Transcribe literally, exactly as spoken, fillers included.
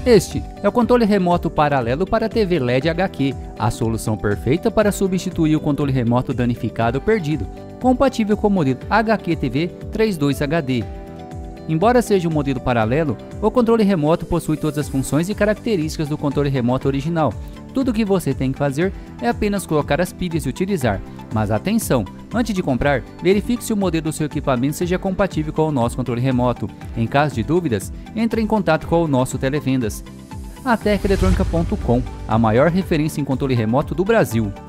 Este é o controle remoto paralelo para a T V L E D H Q, a solução perfeita para substituir o controle remoto danificado ou perdido, compatível com o modelo H Q T V trinta e dois H D. Embora seja um modelo paralelo, o controle remoto possui todas as funções e características do controle remoto original. Tudo o que você tem que fazer é apenas colocar as pilhas e utilizar. Mas atenção! Antes de comprar, verifique se o modelo do seu equipamento seja compatível com o nosso controle remoto. Em caso de dúvidas, entre em contato com o nosso televendas. A Tec Eletrônica ponto com, a maior referência em controle remoto do Brasil.